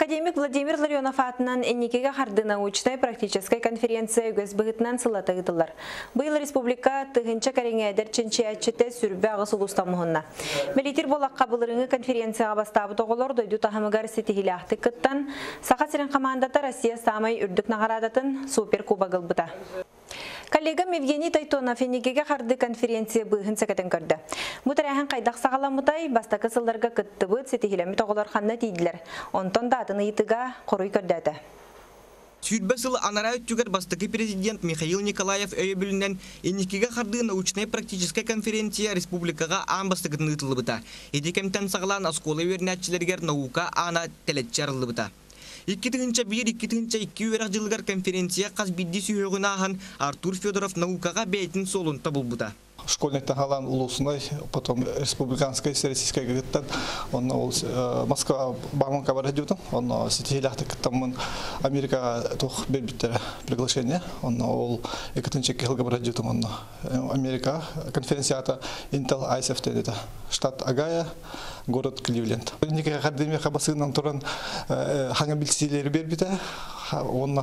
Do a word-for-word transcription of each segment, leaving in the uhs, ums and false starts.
Академик Владимир Ларионов атынан энникеге харды научной практической конференция үгіз бұғытынан сылатығыдылар. Бұл республика тығынча кәреңәдер чынчиятчыты сүрбі ағыс ұлыстамығынна. Мелитер болаққа бұлырыңы конференцияға бастабы тоғылар дойду тахымығар сетихилақты күттан, сақа сирен қамандата Россия самай үрдік нағарадатын суперкубагыл бұта. Коллегам Евгений Тайтонов энникеге харды конференция бұғын сәкетін көрді. Мұтырайхан қайдақ сағаламытай бастақы сылларға күтті бұд сетихилами тоғылар қанна дейділер. Онтон да атыны етіға қоруй көрді. Сүрбәсыл анара өттүгер бастакы президент Михаил Николаев өйбүлүнен энникеге харды научная практическая конференция республикага ан бастыгытын ытылыбыта. Эдекемтен сағылан асколы вернятчилергер наука ана телетчарылыбыта. Икки тыгынча бир, икки тыгынча икки өрәк жылгар конференция қаз бидди сүйөгүн ахан Артур Федоров наукага бейтин солун табылбыта. Школьный тахалан улусунай, потом республиканской, российской гыттан, он Москва баманка барадютан, он сетихилахты кыттамын Америка тух бербиттер приглашение, он ол экатынча килга барадютан, он Америка конференцията Intel ай эс эф это штат Огайо, город Кливленд. Никакая академия хабасынан туран хангабилсилери бербите, он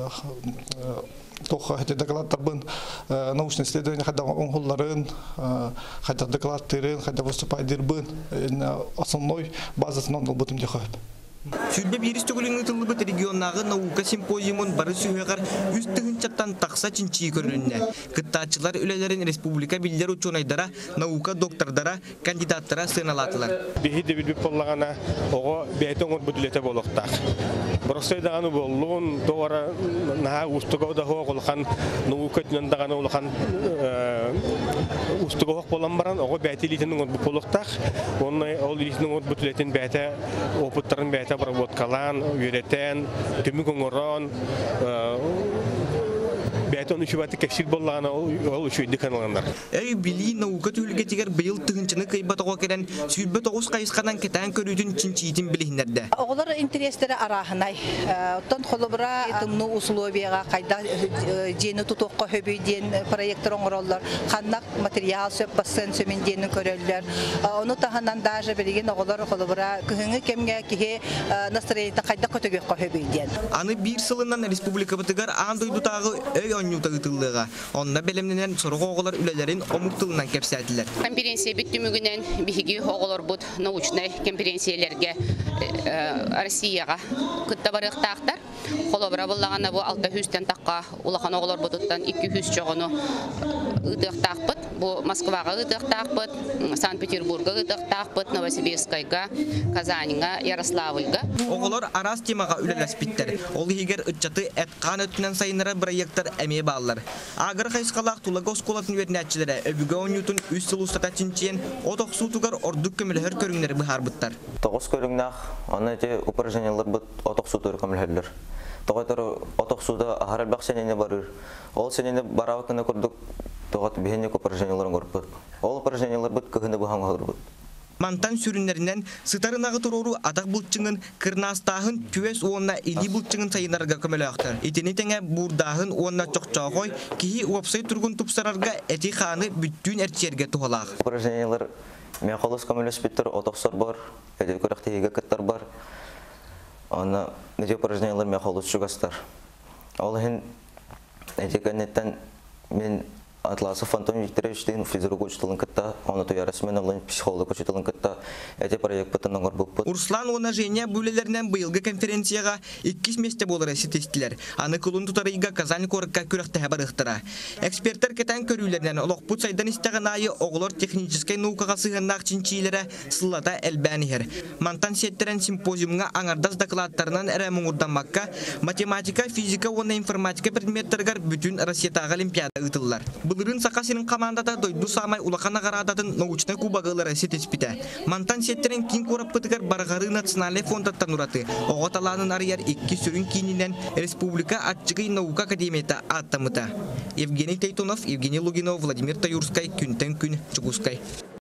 Toch het доклад табын научное исследование хадда оңгулларын, хадда докладтарын, хадда выступать дирбын основной базасынан ол бутым дехоп. Сүрбе биристөгөлүн ытылыбыт регионнагы наука симпозиумун бары сүйөгөр үз тыгынчаттан такса чинчи көрүнүнө. Кыттаачылар үлелерин республика билдер учунайдара наука доктордара кандидаттара сыналатылар. Бихиде билип боллагана ого бейтоңор бүдүлете болоктак. Бросойдаганы боллун тоора наа устугода хоголхан наука төнөндаганы улхан устугок болан баран ого бейтилитин болоктак. Онны ол илитин бүдүлетин бейте опыттарын бейте обработкалан, үйретен, түмік оңыран, бәйтон үшібәті кәпсір боллағына ол үшүйді каналандар. Әй білі наука түлгетігер бұйыл тұғынчыны қайбатыға керен сүрбе тоғыз қайысқадан кетен көрудің чинчийтін білігіндерді. Оғылар интерестері арахынай. Оттан қолыбыра тымны условияға қайда жені тұтуққа хөбейден проекттер оңыролар, қаннақ материал сөп басын сөмен денін көрелер. Оны тағынан даже білген оғылар қолыбыра күхіңі кемге кеге настроениті қайда көтөгеққа хөбейден. Аны бір сылынан республика бұтығар аң дойдутағы өй оннюта гытылыга. Онда белемненен сорго оголор үлелерин омуктылынан кепсәтиләр. Конференция биттүмүгүнен биһиги оголор бут научный конференцияларга Россияга кытта барыктактар. Холобра буллаганда бу алты жүздөн такка улахан оголор бутуттан эки жүз жогону ыдыктакпыт. Бу Москвага ыдыктакпыт, Санкт-Петербурга ыдыктакпыт, Новосибирскайга, Казаньга, Ярославльга. Оголор арас темага үлелеспиттер. Ол хигер ытчаты эткан өтүнөн сайынара проекттер эме баллар. Агыр хайскалак тулагос колатын вернәтчиләре өбүгө онютун үч сыл устата чинчен отоксутугар ордук көмөлөр көрүңнөр быхарбыттар. Тогос көрүңнах, аны те упражнениялар бут отоксутур көмөлөр. Тоготор отоксуда ахарал баксенене барыр. Ол сенене барабытына көрдүк. Тогот бехенек упражненияларын көрүп. Ол упражнениялар бут кыгыны бухаңга көрүп. Мантан сүрүннәреннән сытарынагы туруру атак булчыңын кырнастагын түвес уонна или булчыңын сайынарга көмөлөктөр. Итени теңе бурдагын уонна чокчогой кихи вебсайт тургун тупсарарга эти ханы бүттүн эрчерге тухалак. Упражнениялар мен холос көмөлөспүттөр, отоксор бар, эде көрөктеге кыттар бар. Аны эти упражнениялар мен холос чугастар. Ал хин эде кенеттен мен Атласов Антон Викторович деген физрук учителин кытта, оны той расмен онлайн психолог учителин кытта, эти проект бүтүн оңор булып. Урслан она Женя бүлелеринен быйылгы конференцияга икки месте болор эсетестилер. Аны кулун тутарыйга Казань коракка күрәктә барыктыра. Эксперттер кетен көрүләреннән олоқпут сайдан истәгән айы оглор технический наукага сыгыннак чинчиләре сыллата элбәнихер. Мантан сеттерен симпозиумга аңардас докладларынан эремуңурданмакка математика, физика, оны информатика предметтерге бүтүн Россиядагы олимпиада ытыллар. Бұлырын сақасының командада дойду самай улақана қарадатын научный кубағылары сетеспіті. Мантан сеттерін кин көріп бұтығар барғары национальный фондаттан ұраты. Оғаталанын арияр икки сүрін кейінен Республика Атчығы наука академията аттамыта. Евгений Тайтонов, Евгений Лугинов, Владимир Таюрскай, Күнтен күн, Чугускай.